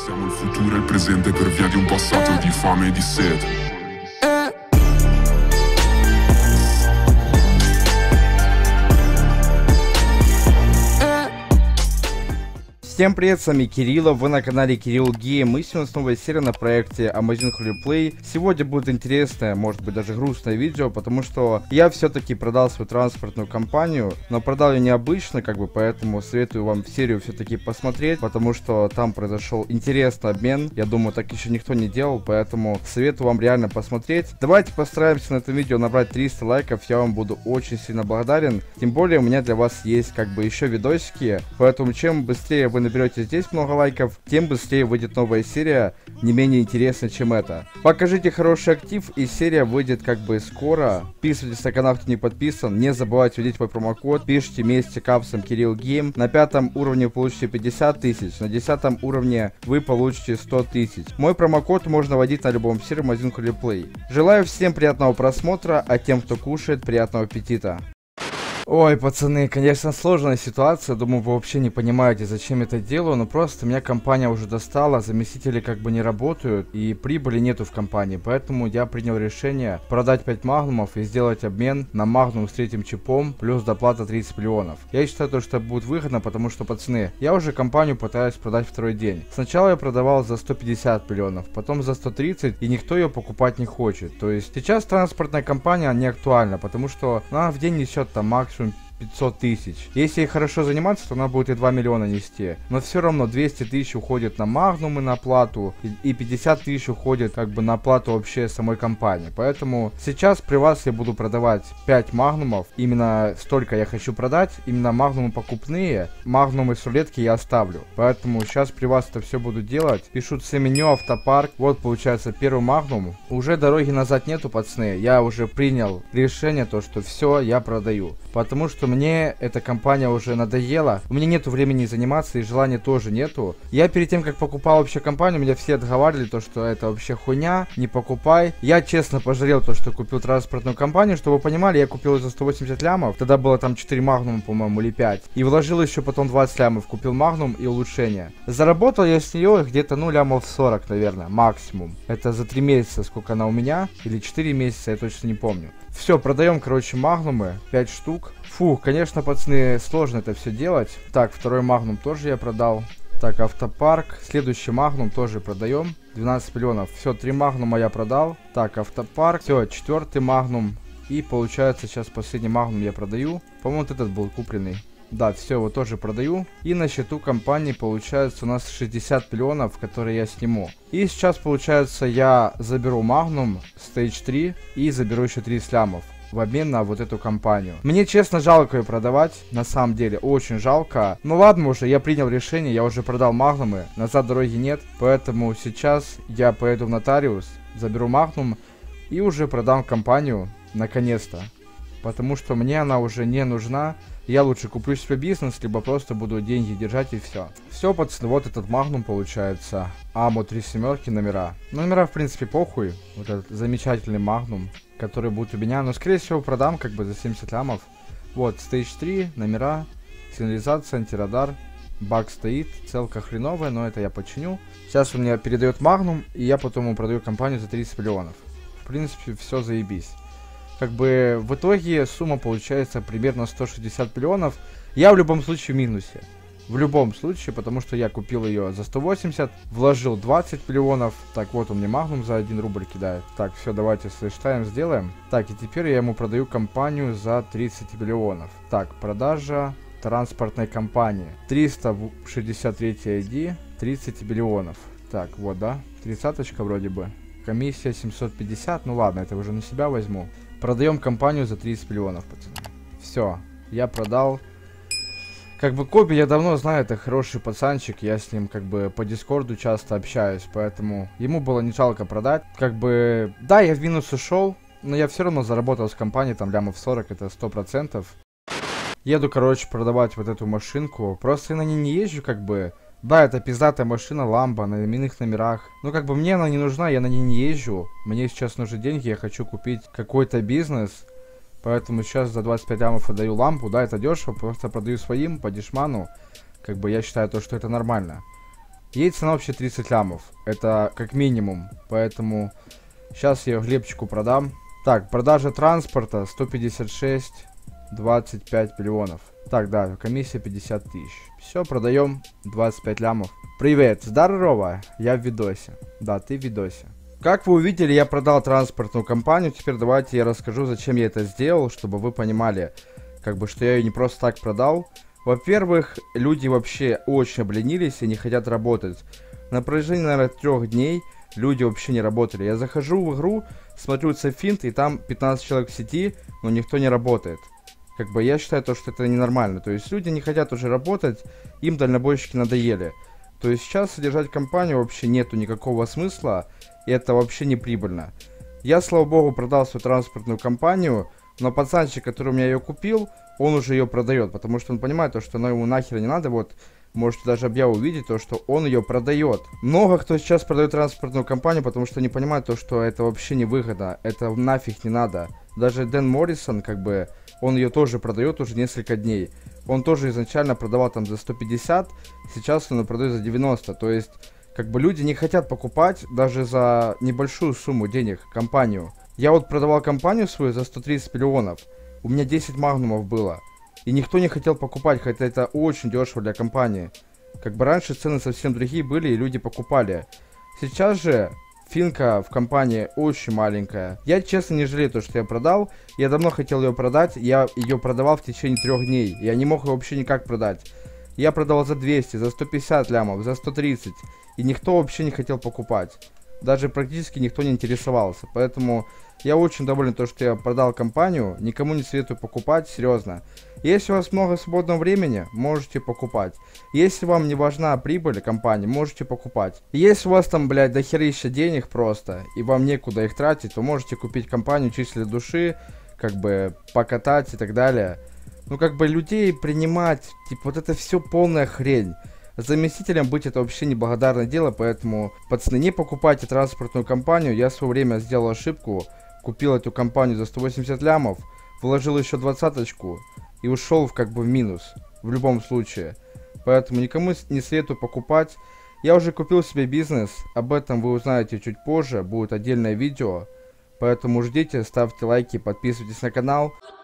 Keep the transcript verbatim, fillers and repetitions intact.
Siamo il futuro e il presente per via di un passato di fame e di sete. Всем привет, с вами Кирилл, вы на канале Кирилл Гейм, и сегодня снова серия на проекте Amazing Replay. Сегодня будет интересное, может быть даже грустное видео, потому что я все-таки продал свою транспортную компанию, но продал ее необычно, как бы, поэтому советую вам серию все-таки посмотреть, потому что там произошел интересный обмен, я думаю, так еще никто не делал, поэтому советую вам реально посмотреть. Давайте постараемся на этом видео набрать триста лайков, я вам буду очень сильно благодарен, тем более у меня для вас есть как бы еще видосики, поэтому чем быстрее вы наберете здесь много лайков, тем быстрее выйдет новая серия, не менее интересная, чем эта. Покажите хороший актив, и серия выйдет как бы скоро. Подписывайтесь на канал, кто не подписан, не забывайте вводить мой промокод, пишите вместе капсом Кирилл Гейм. На пятом уровне получите пятьдесят тысяч, на десятом уровне вы получите сто тысяч. Мой промокод можно вводить на любом сервере Amazing Replay. Желаю всем приятного просмотра, а тем, кто кушает, приятного аппетита. Ой, пацаны, конечно, сложная ситуация, думаю, вы вообще не понимаете, зачем это делаю, но просто меня компания уже достала, заместители как бы не работают, и прибыли нету в компании, поэтому я принял решение продать пять магнумов и сделать обмен на магнум с третьим чипом, плюс доплата тридцать миллионов. Я считаю, то, что это будет выгодно, потому что, пацаны, я уже компанию пытаюсь продать второй день. Сначала я продавал за сто пятьдесят миллионов, потом за сто тридцать, и никто ее покупать не хочет. То есть сейчас транспортная компания не актуальна, потому что она в день несет там максимум пятьсот тысяч. Если хорошо заниматься, то она будет и два миллиона нести. Но все равно двести тысяч уходит на магнумы, на плату, и пятьдесят тысяч уходит как бы на плату вообще самой компании. Поэтому сейчас при вас я буду продавать пять магнумов. Именно столько я хочу продать. Именно магнумы покупные. Магнумы с рулетки я оставлю. Поэтому сейчас при вас это все буду делать. Пишу C-меню, автопарк. Вот получается первый магнум. Уже дороги назад нету, пацаны. Я уже принял решение, то что все я продаю. Потому что мне эта компания уже надоела. У меня нету времени заниматься и желания тоже нету. Я перед тем, как покупал вообще компанию, меня все отговаривали, то что это вообще хуйня, не покупай. Я честно пожалел то, что купил транспортную компанию. Чтобы вы понимали, я купил ее за сто восемьдесят лямов. Тогда было там четыре магнума, по-моему, или пять. И вложил еще потом двадцать лямов. Купил магнум и улучшение. Заработал я с нее где-то, ну, лямов сорок, наверное, максимум. Это за три месяца, сколько она у меня. Или четыре месяца, я точно не помню. Все, продаем, короче, магнумы. пять штук. Фух, конечно, пацаны, сложно это все делать. Так, второй магнум тоже я продал. Так, автопарк. Следующий магнум тоже продаем. двенадцать миллионов. Все, три магнума я продал. Так, автопарк. Все, четвертый магнум. И получается, сейчас последний магнум я продаю. По-моему, вот этот был купленный. Да, все, его тоже продаю. И на счету компании получается у нас шестьдесят миллионов, которые я сниму. И сейчас, получается, я заберу магнум стейдж три и заберу еще тридцать лямов в обмен на вот эту компанию. Мне, честно, жалко ее продавать. На самом деле, очень жалко. Ну ладно уже, я принял решение, я уже продал магнумы. Назад дороги нет. Поэтому сейчас я поеду в нотариус, заберу магнум и уже продам компанию. Наконец-то. Потому что мне она уже не нужна. Я лучше куплю себе бизнес, либо просто буду деньги держать и все. Все, пацаны, вот этот магнум получается. Амо три семерки номера. Ну, номера, в принципе, похуй. Вот этот замечательный магнум, который будет у меня. Но, скорее всего, продам как бы за семьдесят лямов. Вот, стейдж три, номера, сигнализация, антирадар. Баг стоит, целка хреновая, но это я починю. Сейчас он мне передает магнум, и я потом ему продаю компанию за тридцать миллионов. В принципе, все заебись. Как бы в итоге сумма получается примерно сто шестьдесят миллионов. Я в любом случае в минусе. В любом случае, потому что я купил ее за сто восемьдесят, вложил двадцать миллионов. Так, вот он мне магнум за один рубль кидает. Так, все, давайте слэш-тайм сделаем. Так, и теперь я ему продаю компанию за тридцать миллионов. Так, продажа транспортной компании. триста шестьдесят три ай ди, тридцать миллионов. Так, вот, да, тридцаточка вроде бы. Комиссия семьсот пятьдесят, ну ладно, это уже на себя возьму. Продаем компанию за тридцать миллионов, пацаны. Все, я продал. Как бы Коби я давно знаю, это хороший пацанчик. Я с ним как бы по дискорду часто общаюсь, поэтому ему было не жалко продать. Как бы, да, я в минус ушел, но я все равно заработал с компанией там лямов сорок, это сто процентов. Еду, короче, продавать вот эту машинку. Просто я на ней не езжу, как бы. Да, это пиздатая машина, ламба, на именных номерах. Ну, как бы мне она не нужна, я на ней не езжу. Мне сейчас нужны деньги, я хочу купить какой-то бизнес. Поэтому сейчас за двадцать пять лямов отдаю лампу. Да, это дешево, просто продаю своим по дешману. Как бы я считаю то, что это нормально. Ей цена вообще тридцать лямов. Это как минимум. Поэтому сейчас я ее Глебчику продам. Так, продажа транспорта сто пятьдесят шесть, двадцать пять миллионов. Так, да, комиссия пятьдесят тысяч. Все, продаем двадцать пять лямов. Привет, здорово, я в видосе. Да, ты в видосе. Как вы увидели, я продал транспортную компанию. Теперь давайте я расскажу, зачем я это сделал, чтобы вы понимали, как бы, что я ее не просто так продал. Во-первых, люди вообще очень обленились и не хотят работать. На протяжении, наверное, трех дней люди вообще не работали. Я захожу в игру, смотрю цфинт, и там пятнадцать человек в сети, но никто не работает. Как бы я считаю, то, что это ненормально. То есть люди не хотят уже работать, им дальнобойщики надоели. То есть сейчас содержать компанию вообще нету никакого смысла, и это вообще не прибыльно. Я, слава богу, продал свою транспортную компанию, но пацанчик, который у меня ее купил, он уже ее продает, потому что он понимает, то, что она ему нахер не надо. Вот, можете даже объяву увидеть, то, что он ее продает. Много кто сейчас продает транспортную компанию, потому что не понимает то, что это вообще не выгодно, это нафиг не надо. Даже Дэн Моррисон, как бы, он ее тоже продает уже несколько дней. Он тоже изначально продавал там за сто пятьдесят, сейчас он ее продает за девяносто. То есть, как бы, люди не хотят покупать даже за небольшую сумму денег компанию. Я вот продавал компанию свою за сто тридцать миллионов. У меня десять магнумов было. И никто не хотел покупать, хотя это очень дешево для компании. Как бы раньше цены совсем другие были, и люди покупали. Сейчас же финка в компании очень маленькая. Я, честно, не жалею то, что я продал. Я давно хотел ее продать. Я ее продавал в течение трех дней. Я не мог ее вообще никак продать. Я продавал за двести, за сто пятьдесят лямов, за сто тридцать. И никто вообще не хотел покупать. Даже практически никто не интересовался. Поэтому я очень доволен, то, что я продал компанию. Никому не советую покупать, серьезно. Если у вас много свободного времени, можете покупать. Если вам не важна прибыль компании, можете покупать. Если у вас там, блядь, дохерища денег просто, и вам некуда их тратить, то можете купить компанию чисто для души, как бы покатать и так далее. Ну, как бы людей принимать, типа, вот это все полная хрень. Заместителем быть это вообще неблагодарное дело, поэтому, пацаны, не покупайте транспортную компанию. Я в свое время сделал ошибку, купил эту компанию за сто восемьдесят лямов, вложил еще двадцаточку и ушел в, как бы, в минус, в любом случае. Поэтому никому не советую покупать. Я уже купил себе бизнес, об этом вы узнаете чуть позже, будет отдельное видео. Поэтому ждите, ставьте лайки, подписывайтесь на канал.